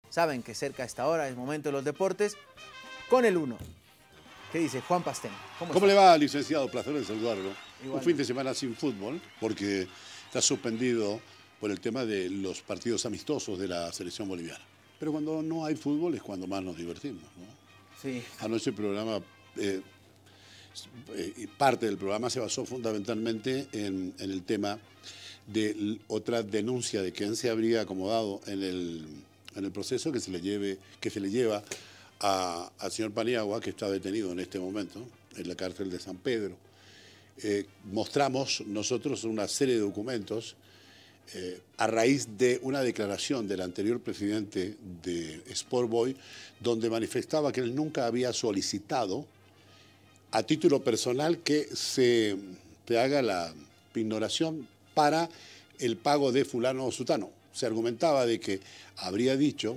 Saben que cerca a esta hora es momento de los deportes con el 1. ¿Qué dice Juan Pastén? ¿Cómo le va, licenciado? Placer en saludarlo. Igual. Un fin de semana sin fútbol, porque está suspendido por el tema de los partidos amistosos de la selección boliviana. Pero cuando no hay fútbol es cuando más nos divertimos, ¿no? Sí. Anoche el programa, parte del programa se basó fundamentalmente en el tema de otra denuncia de quién se habría acomodado en el proceso que se le lleva al señor Paniagua, que está detenido en este momento en la cárcel de San Pedro. Mostramos nosotros una serie de documentos a raíz de una declaración del anterior presidente de Sport Boys, donde manifestaba que él nunca había solicitado a título personal que se haga la pignoración para el pago de fulano o sutano. Se argumentaba de que habría dicho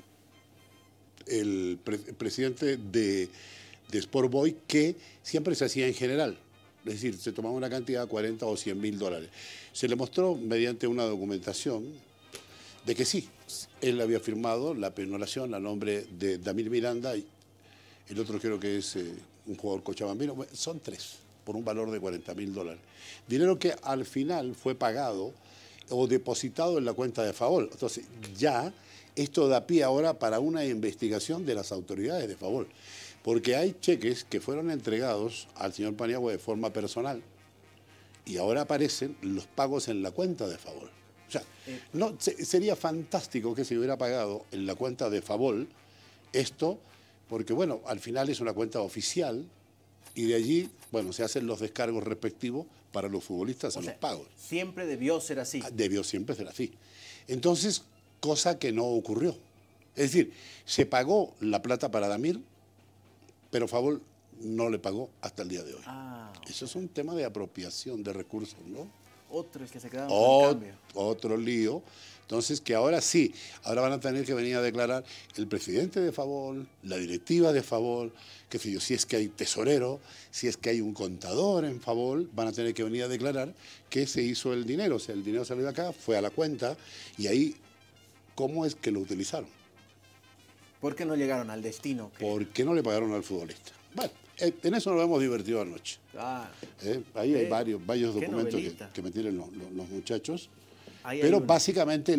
el presidente de Sport Boys que siempre se hacía en general. Es decir, se tomaba una cantidad de 40 o 100 mil dólares. Se le mostró mediante una documentación de que sí, él había firmado la pignoración a nombre de Damir Miranda y el otro creo que es un jugador cochabambino. Bueno, son tres, por un valor de 40 mil dólares. Dinero que al final fue pagado o depositado en la cuenta de Favol. Entonces, ya esto da pie ahora para una investigación de las autoridades de Favol. Porque hay cheques que fueron entregados al señor Paniagua de forma personal y ahora aparecen los pagos en la cuenta de Favol. O sea, no, sería fantástico que se hubiera pagado en la cuenta de Favol esto, porque bueno, al final es una cuenta oficial y de allí, bueno, se hacen los descargos respectivos para los futbolistas en los pagos. Siempre debió ser así. Debió siempre ser así. Entonces, cosa que no ocurrió. Es decir, se pagó la plata para Damir, pero Favol no le pagó hasta el día de hoy. Eso es un tema de apropiación de recursos, ¿no? Otro es que se quedaron con el cambio. Otro lío. Entonces, que ahora sí, ahora van a tener que venir a declarar el presidente de Favol, la directiva de Favol, qué sé yo, si es que hay tesorero, si es que hay un contador en Favol, van a tener que venir a declarar que se hizo el dinero. O sea, el dinero salió de acá, fue a la cuenta y ahí, ¿cómo es que lo utilizaron? ¿Por qué no llegaron al destino? ¿Por qué no le pagaron al futbolista? Bueno, en eso nos hemos divertido anoche. Ahí hay varios documentos que me tienen los muchachos. Pero básicamente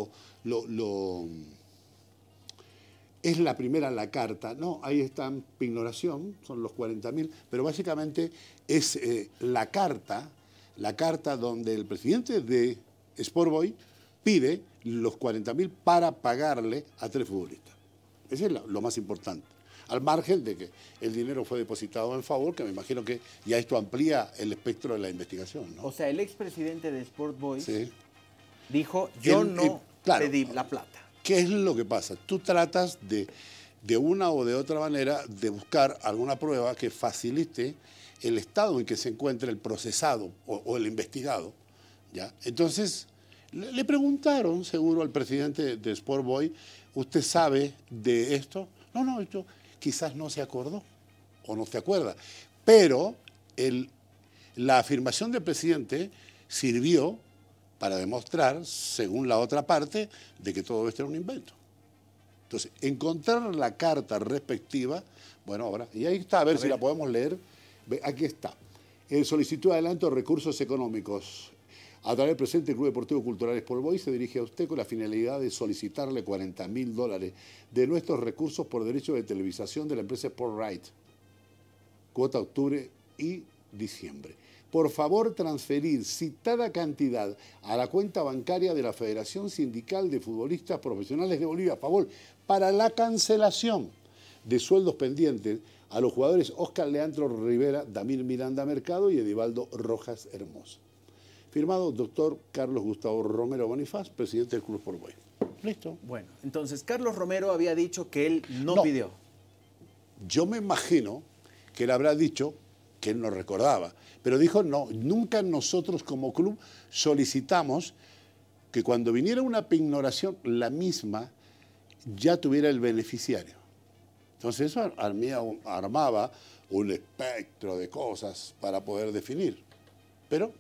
es la primera la carta. No, ahí está en pignoración, son los 40.000, pero básicamente es la carta donde el presidente de Sport Boys pide los 40.000 para pagarle a 3 futbolistas. Eso es lo más importante. Al margen de que el dinero fue depositado en Favol, que me imagino que ya esto amplía el espectro de la investigación, ¿no? O sea, el expresidente de Sport Boys dijo, claro, pedí la plata. ¿Qué es lo que pasa? Tú tratas de una o de otra manera de buscar alguna prueba que facilite el estado en que se encuentra el procesado o el investigado, ¿ya? Entonces, le preguntaron seguro al presidente de Sport Boys, ¿usted sabe de esto? No, esto quizás no se acordó o no se acuerda, pero la afirmación del presidente sirvió para demostrar, según la otra parte, de que todo esto era un invento. Entonces, encontrar la carta respectiva, bueno, ahora, y ahí está, a ver si la podemos leer. Aquí está. Solicitud de adelanto de recursos económicos. A través del presente Club Deportivo Cultural Sport Boys se dirige a usted con la finalidad de solicitarle 40.000 dólares de nuestros recursos por derecho de televisación de la empresa Sport Right. Cuota octubre y diciembre. Por favor, transferir citada cantidad a la cuenta bancaria de la Federación Sindical de Futbolistas Profesionales de Bolivia, a favor, para la cancelación de sueldos pendientes a los jugadores Oscar Leandro Rivera, Damir Miranda Mercado y Edivaldo Rojas Hermosa. Firmado doctor Carlos Gustavo Romero Bonifaz, presidente del Club Sport Boys. ¿Listo? Bueno, entonces Carlos Romero había dicho que él no pidió. Yo me imagino que él habrá dicho que él no recordaba, pero dijo no, nunca nosotros como club solicitamos que cuando viniera una pignoración, la misma ya tuviera el beneficiario. Entonces eso armaba un espectro de cosas para poder definir. Pero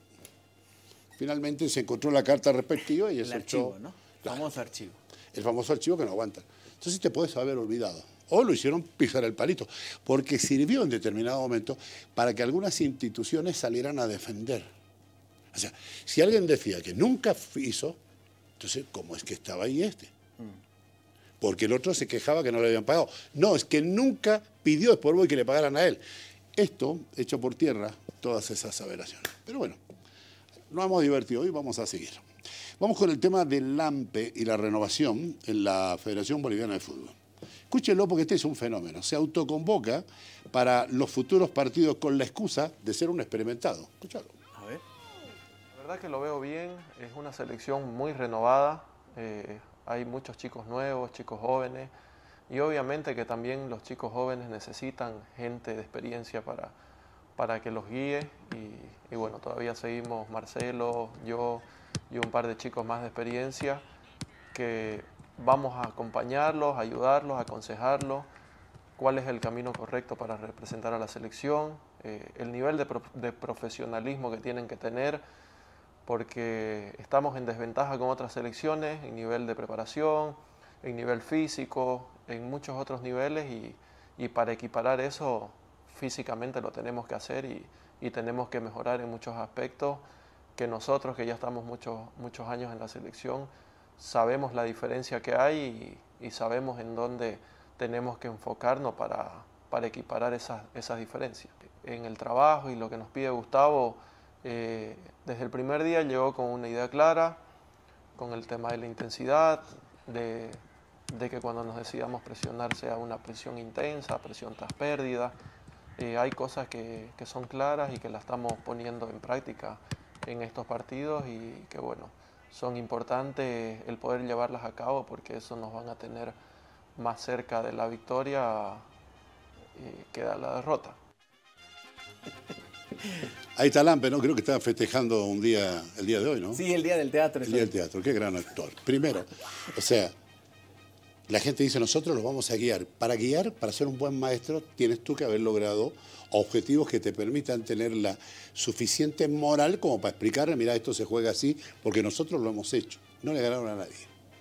finalmente se encontró la carta respectiva y eso el archivo, ¿no? El famoso archivo. El famoso archivo que no aguanta. Entonces te puedes haber olvidado. O lo hicieron pisar el palito, porque sirvió en determinado momento para que algunas instituciones salieran a defender. O sea, si alguien decía que nunca hizo, entonces, ¿cómo es que estaba ahí este? Porque el otro se quejaba que no le habían pagado. No, es que nunca pidió Sport que le pagaran a él. Esto echó por tierra todas esas aseveraciones. Pero bueno, nos hemos divertido y vamos a seguir. Vamos con el tema del AMPE y la renovación en la Federación Boliviana de Fútbol. Escúchenlo porque este es un fenómeno. Se autoconvoca para los futuros partidos con la excusa de ser un experimentado. Escúchalo. A ver. La verdad que lo veo bien, es una selección muy renovada, hay muchos chicos nuevos, chicos jóvenes, y obviamente que también los chicos jóvenes necesitan gente de experiencia para que los guíe, y bueno, todavía seguimos Marcelo, yo y un par de chicos más de experiencia, que vamos a acompañarlos, ayudarlos, aconsejarlos, cuál es el camino correcto para representar a la selección, el nivel de profesionalismo que tienen que tener, porque estamos en desventaja con otras selecciones en nivel de preparación, en nivel físico, en muchos otros niveles, y para equiparar eso físicamente lo tenemos que hacer y tenemos que mejorar en muchos aspectos que nosotros, que ya estamos muchos años en la selección, sabemos la diferencia que hay y sabemos en dónde tenemos que enfocarnos para equiparar esas diferencias. En el trabajo y lo que nos pide Gustavo, desde el primer día llegó con una idea clara, con el tema de la intensidad, de que cuando nos decidamos presionar sea una presión intensa, presión tras pérdida. Hay cosas que son claras y que las estamos poniendo en práctica en estos partidos y que bueno, son importantes el poder llevarlas a cabo porque eso nos van a tener más cerca de la victoria que de la derrota. Ahí está Lampe, ¿no? Creo que está festejando el día de hoy, ¿no? Sí, el día del teatro. El día del teatro, qué gran actor. Primero, o sea, la gente dice, nosotros los vamos a guiar. Para ser un buen maestro, tienes tú que haber logrado objetivos que te permitan tener la suficiente moral como para explicarle, mira, esto se juega así, porque nosotros lo hemos hecho. No le ganaron a nadie.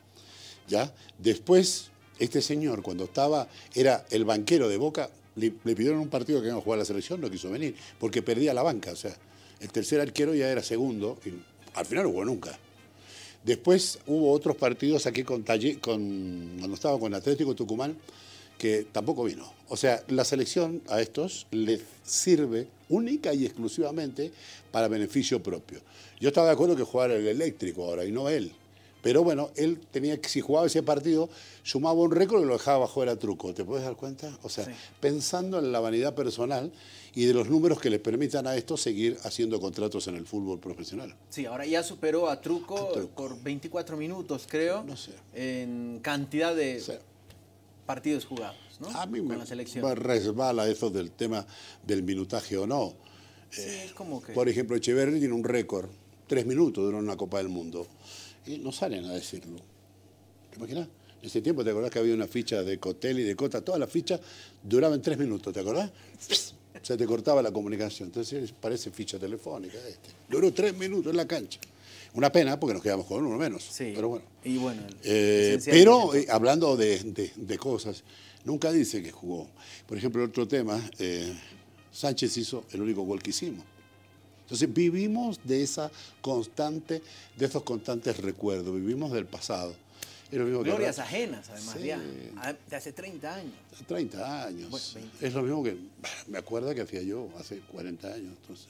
¿Ya? Después, este señor, cuando era el banquero de Boca, le pidieron un partido que iba a jugar a la selección, no quiso venir, porque perdía la banca. O sea, el tercer arquero ya era segundo, y al final no jugó nunca. Después hubo otros partidos aquí cuando estaba con Atlético Tucumán, que tampoco vino. O sea, la selección a estos les sirve única y exclusivamente para beneficio propio. Yo estaba de acuerdo que jugara el eléctrico ahora y no él. Pero bueno, él tenía que, si jugaba ese partido, sumaba un récord y lo dejaba bajo era truco. ¿Te puedes dar cuenta? O sea, sí, pensando en la vanidad personal y de los números que les permitan a estos seguir haciendo contratos en el fútbol profesional. Sí, ahora ya superó a Truco por 24 minutos, creo, no sé, en cantidad de partidos jugados, ¿no? A mí con la selección. Me resbala eso del tema del minutaje o no. Sí, es como que... Por ejemplo, Echeverri tiene un récord, 3 minutos duró una Copa del Mundo. Y no salen a decirlo. ¿Te imaginas? En ese tiempo, ¿te acordás que había una ficha de Cotel y de Cota? Todas las fichas duraban 3 minutos, ¿te acordás? Se te cortaba la comunicación. Entonces parece ficha telefónica. Duró 3 minutos en la cancha. Una pena porque nos quedamos con uno menos. Sí. Pero bueno. Y bueno, pero hablando de cosas, nunca dice que jugó. Por ejemplo, otro tema, Sánchez hizo el único gol que hicimos. Entonces vivimos de esos constantes recuerdos, vivimos del pasado. Glorias ajenas, además, sí, ya, de hace 30 años. 30 años. Bueno, es lo mismo que me acuerdo que hacía yo hace 40 años. Entonces,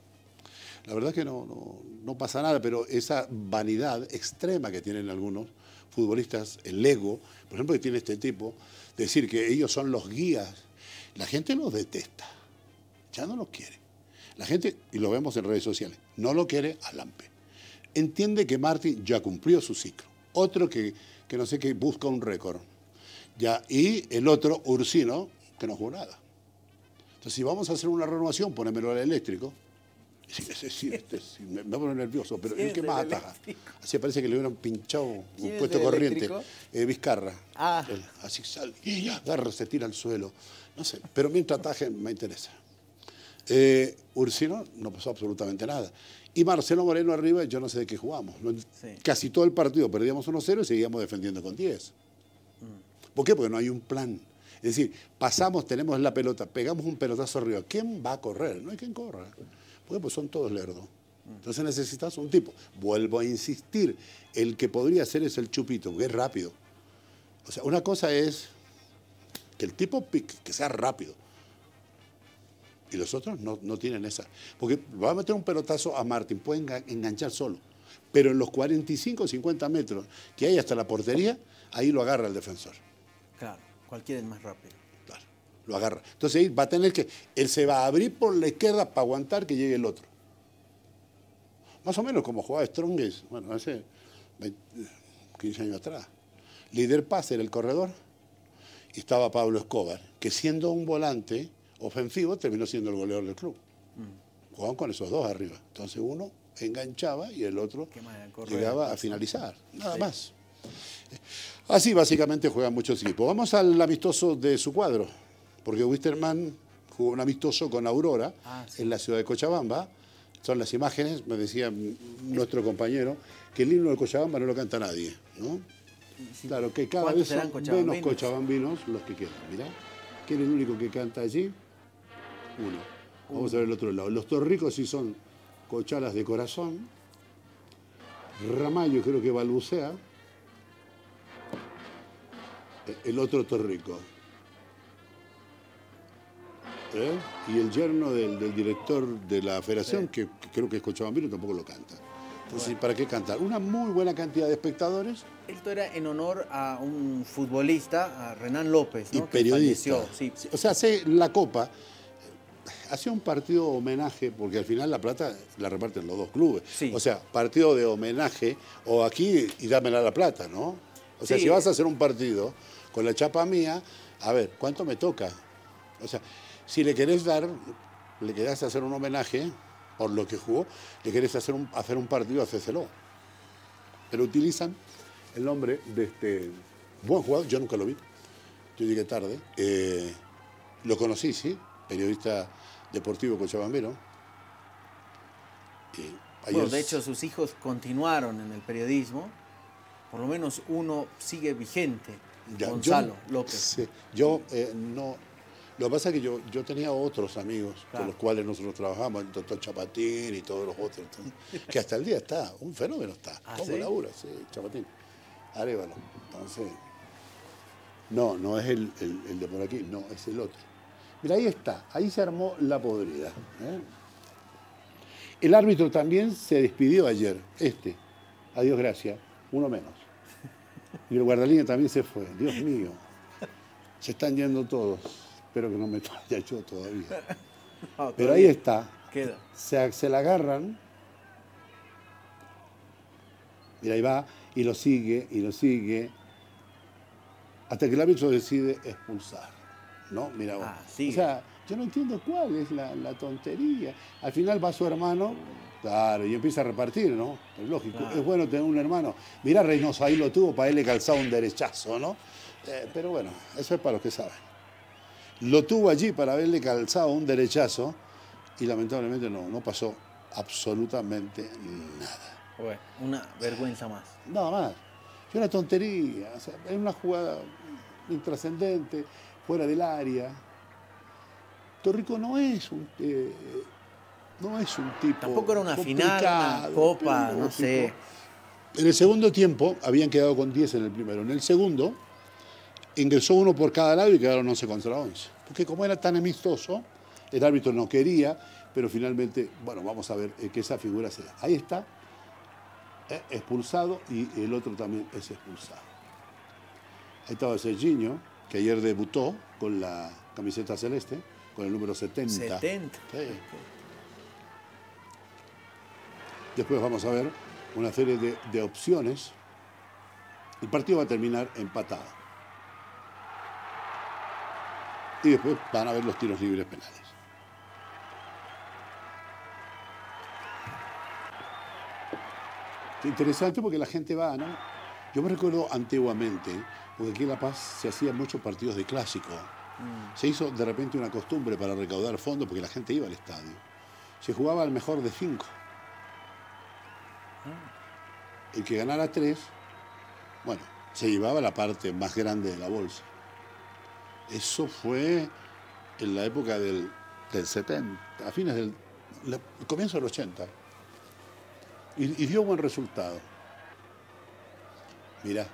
la verdad es que no pasa nada, pero esa vanidad extrema que tienen algunos futbolistas, el ego, por ejemplo, que tiene este tipo, decir que ellos son los guías, la gente los detesta, ya no los quiere. La gente, y lo vemos en redes sociales, no lo quiere a Lampe. Entiende que Martín ya cumplió su ciclo. Otro que no sé qué busca un récord. Ya, y el otro, Ursino, que no jugó nada. Entonces, si vamos a hacer una renovación, ponémelo al eléctrico. Sí, me pone nervioso, pero el que más ataja. Así parece que le hubieran pinchado un puesto corriente. Vizcarra. Ah. Así sale y ya agarra, se tira al suelo. No sé, pero mientras ataje me interesa. Ursino no pasó absolutamente nada. Y Marcelo Moreno arriba, yo no sé de qué jugamos. Sí. Casi todo el partido perdíamos 1-0 y seguíamos defendiendo con 10. ¿Por qué? Porque no hay un plan. Es decir, pasamos, tenemos la pelota, pegamos un pelotazo arriba. ¿Quién va a correr? No hay quien corra. ¿Por qué? Pues son todos lerdos. Entonces necesitas un tipo. Vuelvo a insistir, el que podría ser es el Chupito, que es rápido. O sea, una cosa es que el tipo pique, que sea rápido. Y los otros no tienen esa. Porque va a meter un pelotazo a Martín, puede enganchar solo. Pero en los 45 o 50 metros que hay hasta la portería, ahí lo agarra el defensor. Claro, cualquiera es más rápido. Claro, lo agarra. Entonces ahí va a tener que, él se va a abrir por la izquierda para aguantar que llegue el otro. Más o menos como jugaba Strongest, bueno, hace 15 años atrás. Líder pase era el corredor y estaba Pablo Escobar, que siendo un volante ofensivo terminó siendo el goleador del club. Jugaban con esos dos arriba. Entonces uno enganchaba y el otro llegaba a finalizar. Nada más. Así básicamente juegan muchos equipos. Vamos al amistoso de su cuadro, porque Wisterman jugó un amistoso con Aurora en la ciudad de Cochabamba. Son las imágenes, me decía nuestro compañero, que el himno de Cochabamba no lo canta nadie, ¿no? Sí. Claro, que cada vez son menos cochabambinos los que quedan. Mirá, ¿quién es el único que canta allí? Uno. Vamos a ver el otro lado. Los torricos sí son cochalas de corazón. Ramallo creo que balbucea. El otro torrico. Y el yerno del director de la federación, que creo que es cochabambino, tampoco lo canta. Entonces, ¿para qué cantar? Una muy buena cantidad de espectadores. Esto era en honor a un futbolista, a Renán López, ¿no? Y periodista. Sí. O sea, hace la Copa, hacía un partido homenaje, porque al final la plata la reparten los dos clubes. Sí. O sea, partido de homenaje, o aquí y dámela la plata, ¿no? O sea, sí. Si vas a hacer un partido con la chapa mía, a ver, ¿cuánto me toca? O sea, si le querés dar, le querés hacer un homenaje por lo que jugó, le querés hacer un partido, hacéselo. Pero utilizan el nombre de este buen jugador, yo nunca lo vi, yo llegué tarde, lo conocí, sí, periodista deportivo cochabambero. Bueno, de hecho sus hijos continuaron en el periodismo, por lo menos uno sigue vigente, Gonzalo López. Sí, no... Lo que pasa es que yo tenía otros amigos con los cuales nosotros trabajamos, el doctor Chapatín y todos los otros, que hasta el día está, un fenómeno está. ¿Cómo ¿sí? labura? Sí, Chapatín. Arévalo. Entonces, no es el de por aquí, no, es el otro. Mira, ahí está, ahí se armó la podrida. El árbitro también se despidió ayer, adiós gracias, uno menos. Y el guardalínea también se fue, Dios mío, se están yendo todos. Espero que no me vaya yo todavía. Pero ahí está. Queda. Se la agarran. Mira, ahí va y lo sigue. Hasta que el árbitro decide expulsar. ¿No? Mira vos. O sea, yo no entiendo cuál es la tontería. Al final va su hermano, claro, y empieza a repartir, ¿no? Es lógico. Claro. Es bueno tener un hermano. Mirá, Reynoso ahí lo tuvo para él le calzaba un derechazo, ¿no? Pero bueno, eso es para los que saben. Lo tuvo allí para haberle calzado un derechazo y lamentablemente no pasó absolutamente nada. Bueno, una vergüenza más. Nada más. Es una tontería. O sea, es una jugada intrascendente, fuera del área. Torrico no es un tipo. Tampoco era una final, una copa, no sé. En el segundo tiempo habían quedado con 10 en el primero. En el segundo ingresó uno por cada lado y quedaron 11 contra 11. Porque como era tan amistoso, el árbitro no quería, pero finalmente, bueno, vamos a ver que esa figura se da. Ahí está, expulsado, y el otro también es expulsado. Ahí estaba Serginho, que ayer debutó con la camiseta celeste, con el número 70. 70. Sí. Después vamos a ver una serie de opciones. El partido va a terminar empatado. Y después van a ver los tiros libres penales. Qué interesante porque la gente va, ¿no? Yo me recuerdo antiguamente, porque aquí en La Paz se hacían muchos partidos de clásico. Se hizo de repente una costumbre para recaudar fondos porque la gente iba al estadio. Se jugaba al mejor de 5. El que ganara 3, bueno, se llevaba la parte más grande de la bolsa. Eso fue en la época del 70, a fines del comienzo del 80. Y dio buen resultado. Mirá.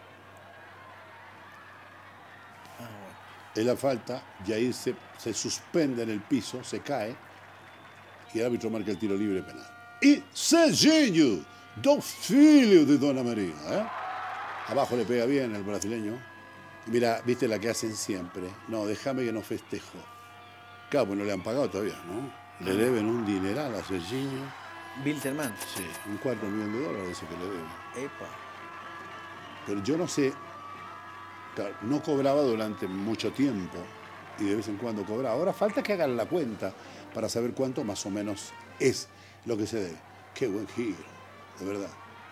Es la falta, y ahí se suspende en el piso, se cae, y el árbitro marca el tiro libre penal. Y Serginho, dos filhos de Dona María. Abajo le pega bien el brasileño. Mira, viste la que hacen siempre. No, déjame que no festejo. Claro, pues no le han pagado todavía, ¿no? Le deben un dineral a Serginho. Wilstermann. Sí, $250 millones dice que le deben. Epa. Pero yo no sé, claro, no cobraba durante mucho tiempo y de vez en cuando cobraba. Ahora falta que hagan la cuenta para saber cuánto más o menos es lo que se debe. Qué buen giro, de verdad.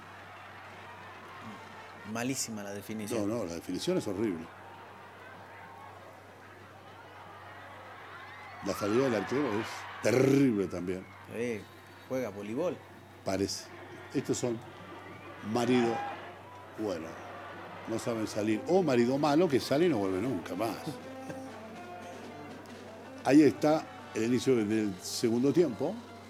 Malísima la definición. No, la definición es horrible. La salida del arquero es terrible también. Juega voleibol. Parece. Estos son marido bueno, no saben salir. O marido malo que sale y no vuelve nunca más. Ahí está el inicio del segundo tiempo.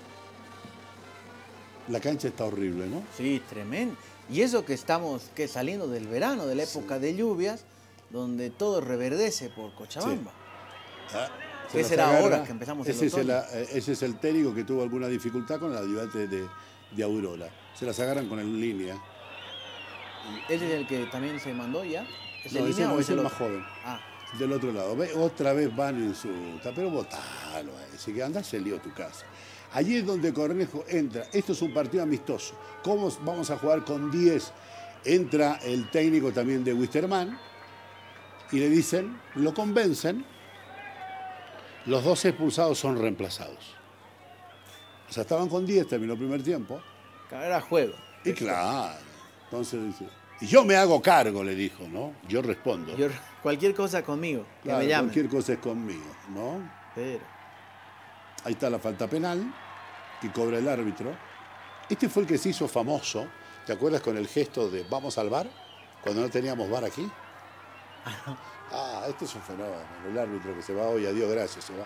La cancha está horrible, ¿no? Sí, tremendo. Y eso que estamos saliendo del verano, de la época de lluvias, donde todo reverdece por Cochabamba. Sí. ¿Qué será ahora que empezamos el otoño? Ese es el técnico que tuvo alguna dificultad con el ayudante de Aurora. Se las agarran con el línea. ¿Ese es el que también se mandó ya? ¿Es No, el ese línea no, o es el más joven. Ah. Del otro lado. Otra vez van en su... Pero botalo a ese, que anda se lío tu casa. Allí es donde Cornejo entra. Esto es un partido amistoso. ¿Cómo vamos a jugar con 10? Entra el técnico también de Wilstermann y le dicen, lo convencen, los 2 expulsados son reemplazados. O sea, estaban con 10, terminó el primer tiempo. Era juego. Y claro, entonces dice, y yo me hago cargo, le dijo, ¿no? Yo respondo. Cualquier cosa conmigo, que claro, me llamen. Cualquier cosa es conmigo, ¿no? Pero... Ahí está la falta penal que cobra el árbitro. Este fue el que se hizo famoso. ¿Te acuerdas con el gesto de vamos al bar? Cuando no teníamos bar aquí. Este es un fenómeno. El árbitro que se va hoy, adiós, gracias, se va.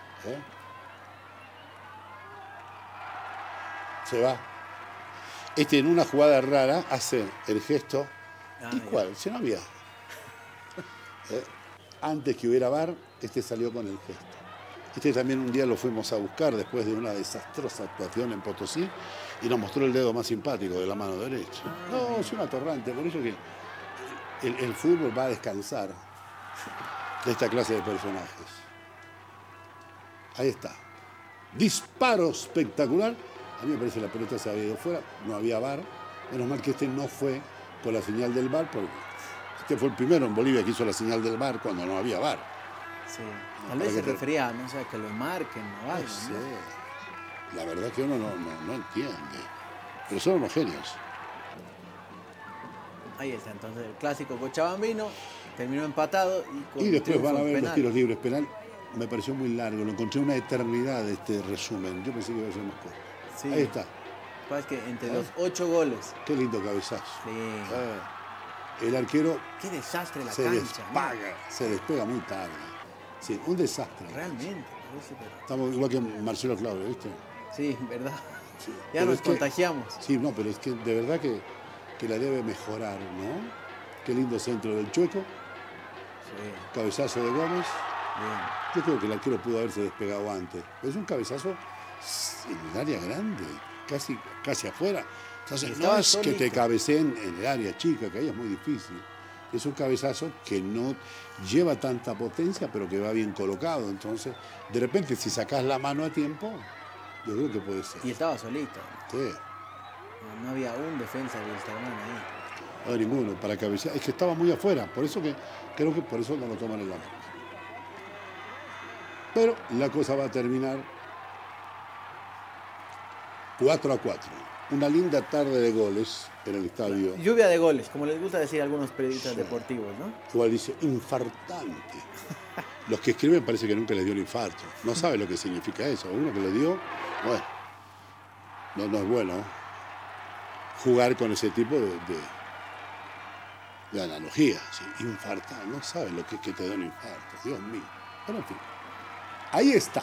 Se va. Este en una jugada rara hace el gesto. ¿Y cuál? Si no había. Antes que hubiera bar, este salió con el gesto. Este también un día lo fuimos a buscar después de una desastrosa actuación en Potosí y nos mostró el dedo más simpático de la mano derecha. No, es un atorrante, por eso que el fútbol va a descansar de esta clase de personajes. Ahí está. Disparo espectacular. A mí me parece que la pelota se había ido fuera, no había VAR. Menos mal que este no fue con la señal del VAR, porque este fue el primero en Bolivia que hizo la señal del VAR cuando no había VAR. Sí, tal vez se refería, no sé, que lo marquen o algo. Sí. ¿No? La verdad que uno no entiende. Pero son unos genios. Ahí está, entonces el clásico cochabambino terminó empatado. Y después van a ver los tiros libres penal. Me pareció muy largo, lo encontré una eternidad este resumen. Yo pensé que iba a ser más corto. Sí. Ahí está. Es que entre los 8 goles. Qué lindo cabezazo. Sí. El arquero. Qué desastre la se cancha. Despaga, ¿no? Se despega muy tarde. Sí, un desastre. Realmente. Estamos igual que Marcelo Claudio, ¿viste? Sí, verdad. Sí. Ya nos contagiamos. Sí, no, pero es que de verdad que la debe mejorar, ¿no? Qué lindo centro del Chueco. Sí. Cabezazo de Gómez. Bien. Yo creo que el arquero pudo haberse despegado antes. Es un cabezazo en el área grande, casi afuera. Entonces, no es que te cabeceen en el área chica, que ahí es muy difícil. Es un cabezazo que no lleva tanta potencia, pero que va bien colocado. Entonces, de repente, si sacás la mano a tiempo, yo creo que puede ser. Y estaba solito. Sí. No había un defensa de Wilstermann ahí. No hay ninguno para cabecear. Es que estaba muy afuera. Por eso que creo que por eso no lo toman en la mano. Pero la cosa va a terminar 4-4. Una linda tarde de goles en el estadio. Lluvia de goles, como les gusta decir a algunos periodistas deportivos, ¿no? Igual dice, infartante. Los que escriben parece que nunca les dio el infarto. No sabe lo que significa eso. Uno que le dio, bueno, no es bueno jugar con ese tipo de analogía, ¿sí? Infartar, no sabes lo que es que te da un infarto, Dios mío. Pero en fin, ahí está.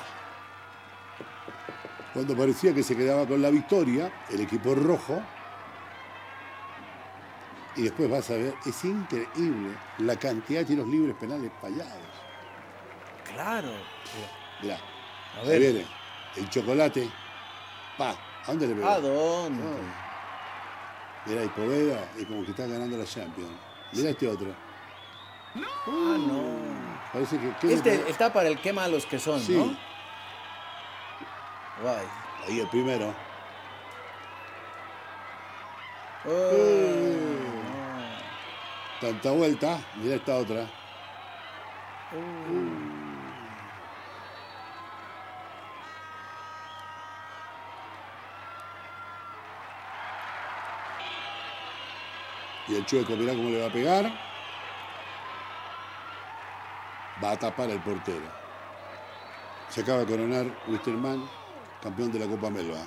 Cuando parecía que se quedaba con la victoria, el equipo rojo, y después vas a ver, es increíble la cantidad de tiros libres penales fallados. Claro. Mirá, A ahí ver. viene el chocolate. Pa, ¿a dónde le pegó? ¿A dónde? Mirá, y Poveda, y como que está ganando la Champions. Mirá este otro. Ah, no. Parece que... ¿qué le Este pegó? está para el qué malos que son, Sí. ¿no? Guay. Ahí el primero. Oh, Tanta vuelta. Mirá esta otra. Y el Chueco, mirá cómo le va a pegar. Va a tapar el portero. Se acaba de coronar Wisterman, campeón de la Copa Melba.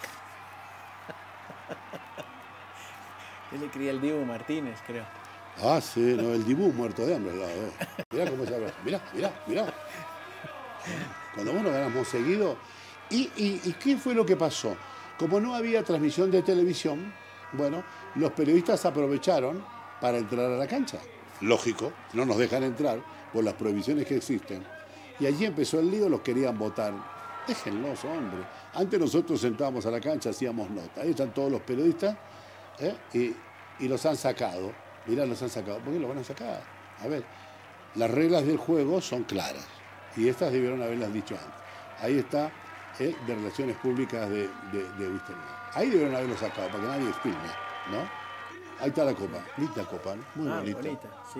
Él le cría el Dibu Martínez, creo. Ah, sí, no, el Dibu muerto de hambre al lado. Mirá cómo se abraza. Mirá. Cuando vos nos ganamos seguido. ¿Y qué fue lo que pasó? Como no había transmisión de televisión, bueno, los periodistas aprovecharon para entrar a la cancha. Lógico, no nos dejan entrar por las prohibiciones que existen. Y allí empezó el lío, los querían votar. Déjenlos, hombre. Antes nosotros sentábamos a la cancha, hacíamos nota. Ahí están todos los periodistas, y los han sacado. Mirá, los han sacado. ¿Por qué los van a sacar? A ver, las reglas del juego son claras. Y estas debieron haberlas dicho antes. Ahí está de Relaciones Públicas de Wisterman. Ahí debieron haberlo sacado para que nadie filme, ¿no? Ahí está la copa. Linda copa, ¿no? Muy bonita. Bonita, sí.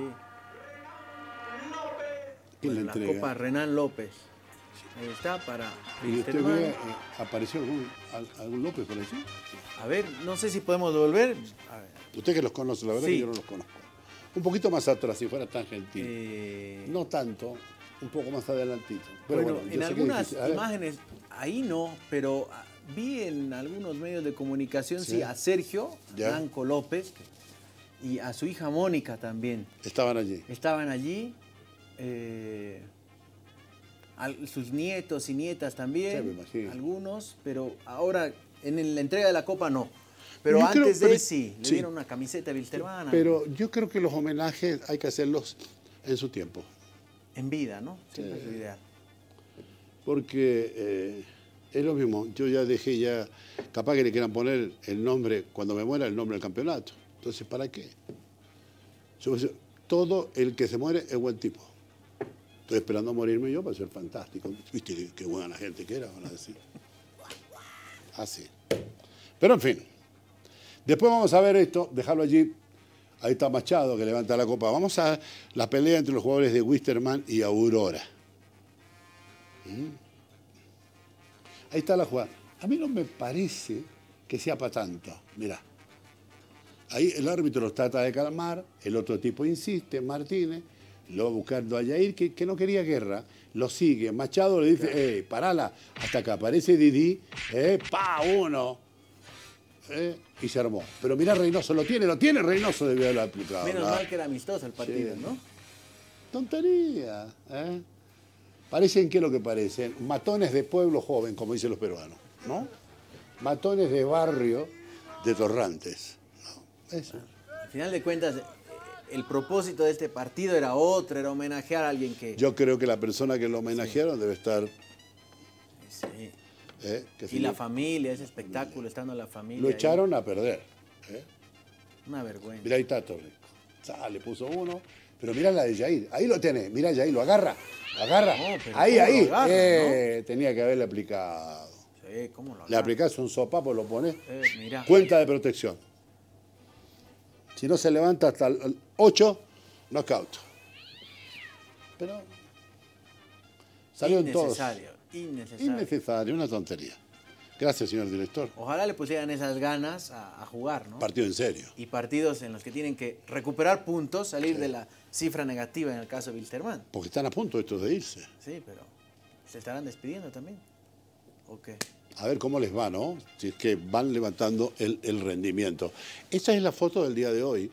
¿Quién le La entrega? Copa Renán López. Ahí está para ¿Y usted Wisterman. ve, apareció algún López por allí? A ver, no sé si podemos volver. A ver. Usted que los conoce, la verdad Sí. que yo no los conozco. Un poquito más atrás, si fuera tan gentil. No tanto, un poco más adelantito. Pero bueno, yo en sé que es algunas difícil. A ver. imágenes, ahí no, pero vi en algunos medios de comunicación, Sí. a Sergio Ya. Blanco López y a su hija Mónica también. Estaban allí. Estaban allí. Sus nietos y nietas también, Sí, me imagino. algunos, pero ahora en la entrega de la Copa no. Pero Yo creo- antes pero- sí, le sí. dieron una camiseta Wilstermann. Pero yo creo que los homenajes hay que hacerlos en su tiempo. En vida, ¿no? Siempre es lo ideal. Porque es lo mismo. Yo ya dejé ya, capaz que le quieran poner el nombre, cuando me muera, el nombre del campeonato. Entonces, ¿para qué? Todo el que se muere es buen tipo. Estoy esperando a morirme yo para ser fantástico. ¿Viste qué buena la gente que era? Van a decir. Así. Pero en fin. Después vamos a ver esto, dejarlo allí. Ahí está Machado que levanta la copa. Vamos a la pelea entre los jugadores de Wisterman y Aurora. Ahí está la jugada. A mí no me parece que sea para tanto. Mirá. Ahí el árbitro los trata de calmar, el otro tipo insiste, Martínez, lo va buscando a Yair, que no quería guerra, lo sigue. Machado le dice, parala, hasta que aparece Didi, pa, uno. Y se armó. Pero mirá, Reynoso, lo tiene, Reynoso debió haberlo aplicado. Menos ¿no? mal que era amistoso el partido, Sí. ¿no? Tontería. Parecen, ¿qué es lo que parecen? Matones de pueblo joven, como dicen los peruanos, ¿no? Matones de barrio de Torrantes. ¿No? Eso. Al final de cuentas, el propósito de este partido era otro, era homenajear a alguien que... Yo creo que la persona que lo homenajearon debe estar... Sí. qué sé Y la yo, familia, ese espectáculo, estando la familia. lo ahí. echaron a perder. Una vergüenza. Mirá, ahí está Torrico. Le puso uno. Pero mirá la de Yair. Ahí lo tenés. Mirá, Yair, lo agarra. Lo agarra. No, pero ahí, ¿cómo ahí. lo agarra, Tenía que haberle aplicado. Sí, ¿cómo lo Le agarra? aplicás un sopapo, lo pones. Mirá. Cuenta de protección. Si no se levanta hasta el 8, knockout. Pero salieron todos. Innecesario, una tontería. Gracias, señor director. Ojalá le pusieran esas ganas a jugar, ¿no? Partido en serio. Y partidos en los que tienen que recuperar puntos, salir de la cifra negativa en el caso de Wilstermann. Porque están a punto estos de irse. Sí, pero ¿se estarán despidiendo también? ¿O qué? A ver cómo les va, ¿no? Si es que van levantando el rendimiento. Esta es la foto del día de hoy.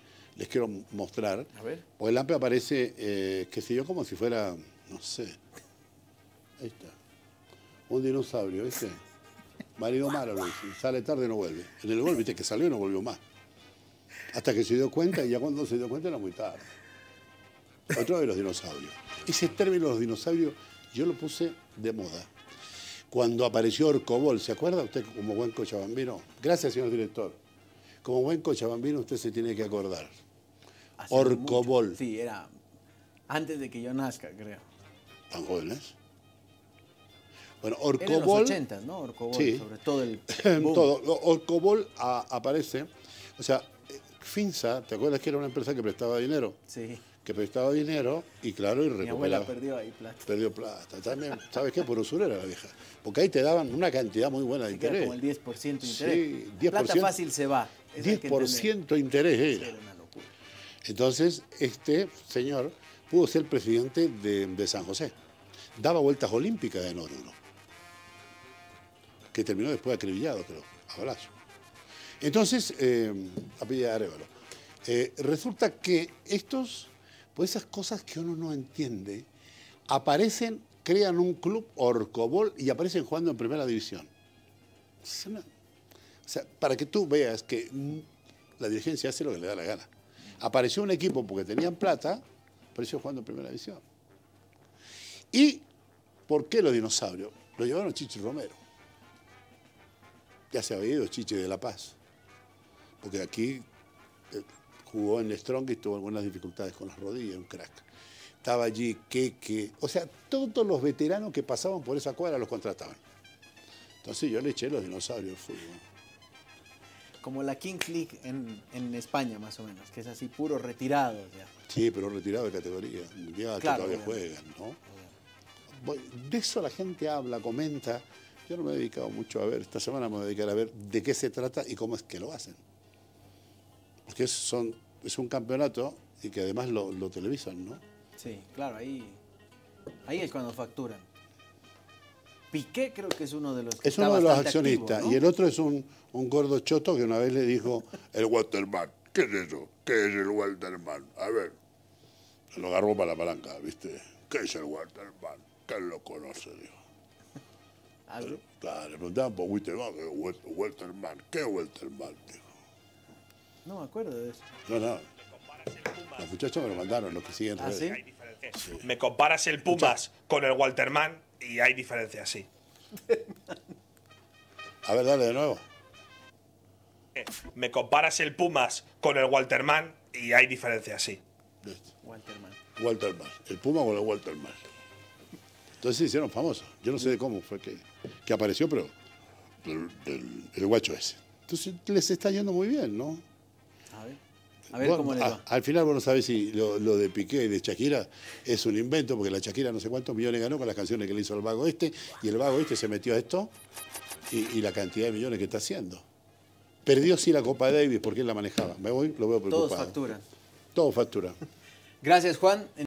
les quiero mostrar. A ver. Porque el Lampe aparece, qué sé yo, como si fuera, no sé. Ahí está. Un dinosaurio, ¿viste? Marido malo, lo dice. Sale tarde y no vuelve. En el gol, viste, que salió y no volvió más. Hasta que se dio cuenta, y ya cuando se dio cuenta era muy tarde. Otro de los dinosaurios. Ese término, los dinosaurios, yo lo puse de moda. Cuando apareció Orcobol, ¿se acuerda usted como buen cochabambino? Gracias, señor director. Como buen cochabambino usted se tiene que acordar. Hace Orcobol. mucho. Sí, era antes de que yo nazca, creo. ¿Tan jóvenes? Bueno, Era en los Orcobol... 80, ¿no? Orcobol, Sí. sobre todo el boom. Todo. Orcobol aparece... O sea, Finsa, ¿te acuerdas que era una empresa que prestaba dinero? Sí. Que prestaba dinero y claro, y Mi recuperaba. abuela perdió ahí plata. Perdió plata. También, ¿sabes qué? Por usurera la vieja. Porque ahí te daban una cantidad muy buena de Se queda interés. como el 10% de interés. Sí, 10%. Plata fácil se va. Eso hay que entender. 10% interés Sí, era. era una locura. Entonces, este señor pudo ser presidente de San José. Daba vueltas olímpicas en Oruro. Que terminó después acribillado, creo, a balazo. Entonces, apellida Arévalo. Resulta que estos, pues esas cosas que uno no entiende, aparecen, crean un club Orcobol y aparecen jugando en primera división. O sea, para que tú veas que la dirigencia hace lo que le da la gana. Apareció un equipo porque tenían plata, apareció jugando en primera división. ¿Y por qué los dinosaurios? Lo llevaron Chichi Romero. Ya se había ido Chichi de La Paz. Porque aquí jugó en Strong y tuvo algunas dificultades con las rodillas, un crack. Estaba allí Keke. O sea, todos los veteranos que pasaban por esa cuadra los contrataban. Entonces yo le eché los dinosaurios al fútbol. Como la Kings League en España, más o menos, que es así, puro retirado ya. Sí, pero retirado de categoría. Ya Claro, que todavía juegan, ¿no? De eso la gente habla, comenta. Yo no me he dedicado mucho a ver. Esta semana me voy a dedicar a ver de qué se trata y cómo es que lo hacen. Porque es un campeonato y que además lo televisan, ¿no? Sí, claro, ahí es cuando facturan. Piqué creo que es uno de los que Es está uno de los bastante accionistas. activo, ¿no? Y el otro es un gordo choto que una vez le dijo, el Waterman. ¿Qué es eso? ¿Qué es el Waterman? A ver. Se lo agarró para la palanca, ¿viste? ¿Qué es el Waterman? ¿Quién lo conoce? Dijo. ¿Ah, sí? Claro, le preguntaban por Waterman. Waterman. ¿Qué Waterman? Dijo. No me acuerdo de eso. No. Los muchachos me lo mandaron, los que siguen ¿Ah, redes. sí? Hay diferencias. Me comparas el Pumas con el Walterman y hay diferencias, sí. A ver, dale de nuevo. Me comparas el Pumas con el Walterman y hay diferencias, sí. Walterman. Waterman. El Puma con el Waterman. Entonces se hicieron famosos. Yo no sé de cómo fue que apareció, pero el guacho ese. Entonces les está yendo muy bien, ¿no? A ver cómo les va. Al final vos no sabés si lo de Piqué y de Shakira es un invento, porque la Shakira no sé cuántos millones ganó con las canciones que le hizo el vago este, y el vago este se metió a esto y la cantidad de millones que está haciendo. Perdió sí la Copa Davis porque él la manejaba. Me voy, lo veo preocupado. Todos facturan. Todos facturan. Gracias, Juan.